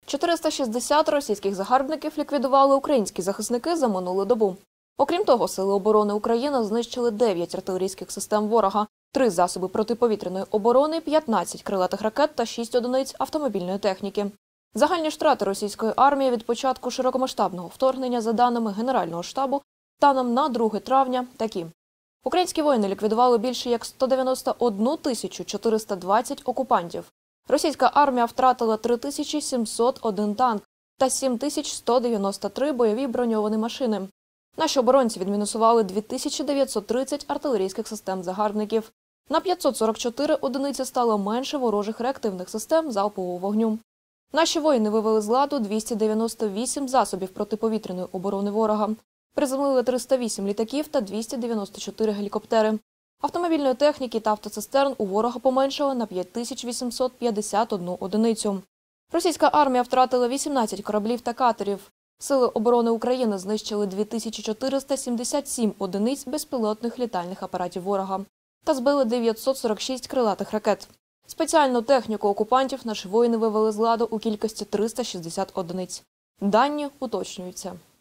460 російських загарбників ліквідували українські захисники за минулу добу. Окрім того, Сили оборони України знищили 9 артилерійських систем ворога, 3 засоби протиповітряної оборони, 15 крилатих ракет та 6 одиниць автомобільної техніки. Загальні втрати російської армії від початку широкомасштабного вторгнення, за даними Генерального штабу, станом на 2 травня такі. Українські воїни ліквідували більше як 191 420 окупантів. Російська армія втратила 3701 танк та 7193 бойові броньовані машини. Наші оборонці відмінусували 2930 артилерійських систем загарбників. На 544 одиниці стало менше ворожих реактивних систем залпового вогню. Наші воїни вивели з ладу 298 засобів протиповітряної оборони ворога. Приземлили 308 літаків та 294 гелікоптери. Автомобільної техніки та автоцистерн у ворога поменшало на 5851 одиницю. Російська армія втратила 18 кораблів та катерів. Сили оборони України знищили 2477 одиниць безпілотних літальних апаратів ворога та збили 946 крилатих ракет. Спеціальну техніку окупантів наші воїни вивели з ладу у кількості 360 одиниць. Дані уточнюються.